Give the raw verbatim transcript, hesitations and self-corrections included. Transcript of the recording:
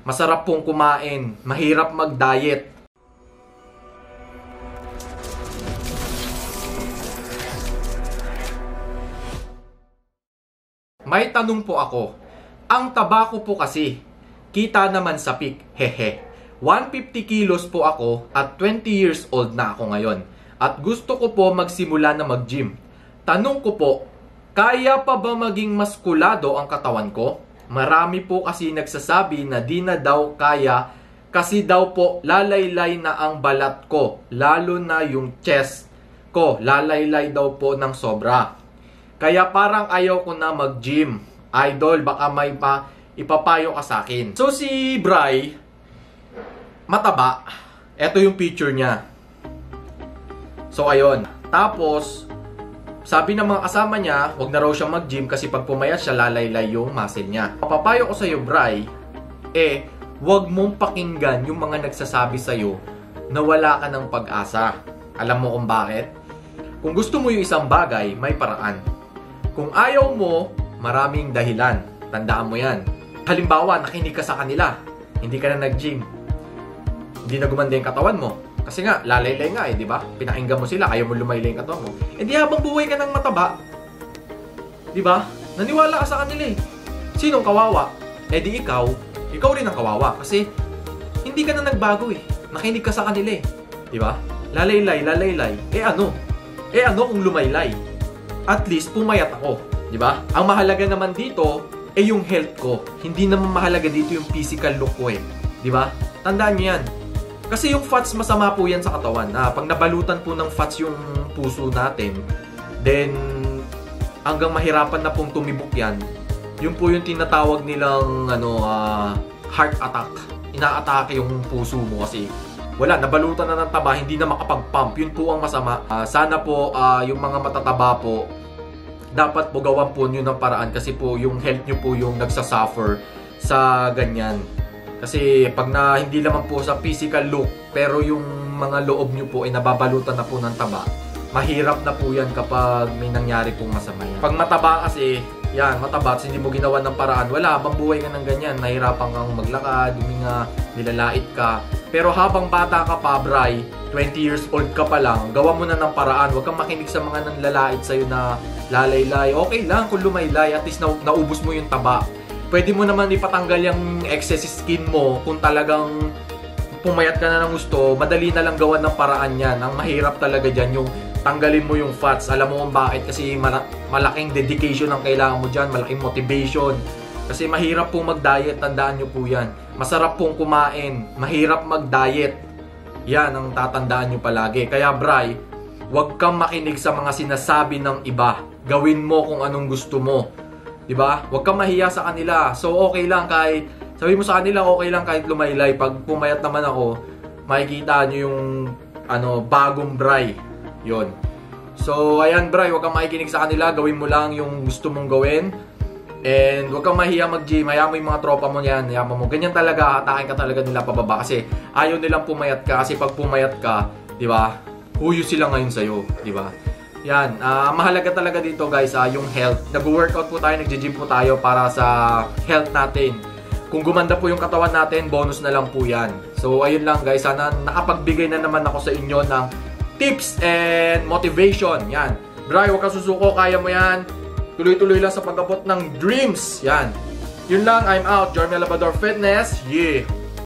Masarap pong kumain, mahirap mag-diet. May tanong po ako. Ang taba ko po kasi, kita naman sa pic, hehe. one hundred fifty kilos po ako at twenty years old na ako ngayon. At gusto ko po magsimula na mag-gym. Tanong ko po, kaya pa ba maging maskulado ang katawan ko? Marami po kasi nagsasabi na di na daw kaya kasi daw po lalaylay na ang balat ko, lalo na yung chest ko, lalaylay daw po ng sobra. Kaya parang ayaw ko na mag-gym. Idol, baka may pa ipapayo ka sa akin. So si Bry, mataba. Ito yung picture niya. So ayun. Tapos, sabi ng mga kasama niya, wag na raw siyang mag-gym kasi pag pumayat siya, lalaylay yung muscle niya. Papapayo ko sa'yo, Bry, eh, wag mong pakinggan yung mga nagsasabi sa'yo na wala ka ng pag-asa. Alam mo kung bakit? Kung gusto mo yung isang bagay, may paraan. Kung ayaw mo, maraming dahilan. Tandaan mo yan. Halimbawa, nakinig ka sa kanila. Hindi ka na nag-gym. Hindi na gumanda yung katawan mo. Kasi nga, lalaylay nga eh, di ba? Pinakinggan mo sila, ayaw mo lumaylay yung katawan mo. Eh di habang buhay ka ng mataba, di ba? Naniwala ka sa kanila eh. Sinong kawawa? Eh di ikaw, ikaw rin ang kawawa. Kasi hindi ka na nagbago eh. Nakinig ka sa kanila eh. Di ba? Lalaylay, lalaylay. Eh ano? Eh ano kung lumaylay? At least pumayat ako. Di ba? Ang mahalaga naman dito, eh yung health ko. Hindi naman mahalaga dito yung physical look ko eh. Di ba? Tandaan nyo yan. Kasi yung fats, masama po yan sa katawan. Ah, pag nabalutan po ng fats yung puso natin, then hanggang mahirapan na pong tumibok yan, yun po yung tinatawag nilang ano, uh, heart attack. Ina-atake yung puso mo kasi wala, nabalutan na ng taba, hindi na makapag-pump. Yun po ang masama. Uh, sana po uh, yung mga matataba po, dapat po gawan po nyo ng paraan kasi po yung health nyo po yung nagsasuffer sa ganyan. Kasi pag na hindi naman po sa physical look, pero yung mga loob nyo po ay nababalutan na po ng taba, mahirap na po yan kapag may nangyari pong masama yan. Pag mataba kasi, yan, mataba, hindi mo ginawa ng paraan, wala, habang buhay ka ng ganyan, nahirapan kang maglakad, huminga, nilalait ka. Pero habang bata ka pa, Bry, twenty years old ka pa lang, gawa mo na ng paraan, huwag kang makinig sa mga nanlalait sa'yo na lalaylay. Okay lang kung lumaylay, at least na naubos mo yung taba. Pwede mo naman ipatanggal yung excess skin mo kung talagang pumayat ka na ng gusto. Madali na lang gawan ng paraan yan. Ang mahirap talaga dyan yung tanggalin mo yung fats. Alam mo kung bakit? Kasi malaking dedication ang kailangan mo dyan. Malaking motivation. Kasi mahirap pong mag-diet. Tandaan nyo po yan. Masarap pong kumain. Mahirap mag-diet. Yan ang tatandaan nyo palagi. Kaya Bry, huwag kang makinig sa mga sinasabi ng iba. Gawin mo kung anong gusto mo. Diba? Huwag kang mahiya sa kanila. So, okay lang kahit, sabi mo sa kanila, okay lang kahit lumaylay. Pag pumayat naman ako, makikita nyo yung, ano, bagong Bry. Yun. So, ayan, Bry, huwag kang makikinig sa kanila. Gawin mo lang yung gusto mong gawin. And, huwag kang mahiya mag-gym. Hayaan mo yung mga tropa mo yan. Hayaan mo. Ganyan talaga, hatakin ka talaga nila pababa. Kasi, ayaw nilang pumayat ka. Kasi pag pumayat ka, diba, huyo sila ngayon sa'yo. Diba? Yan, uh, mahalaga talaga dito guys, uh, yung health. Nag-workout po tayo, nag-gym po tayo para sa health natin. Kung gumanda po yung katawan natin, bonus na lang po yan. So ayun lang guys, sana nakapagbigay na naman ako sa inyo ng tips and motivation. Yan, Bry, huwag kang susuko, kaya mo yan. Tuloy-tuloy lang sa pag-abot ng dreams. Yan, yun lang, I'm out. Jeremy Labrador Fitness, yeah!